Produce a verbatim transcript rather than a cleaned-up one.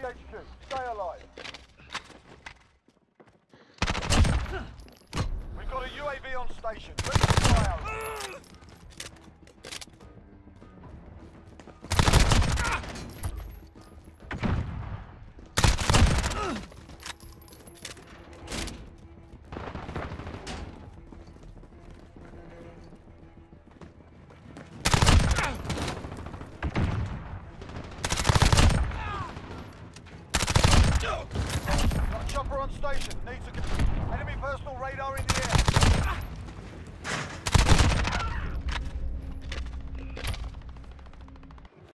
H Q. Stay alive. We've got a U A V on station. Ready to fire. Got a chopper on station. Needs a... Enemy personal radar in the air.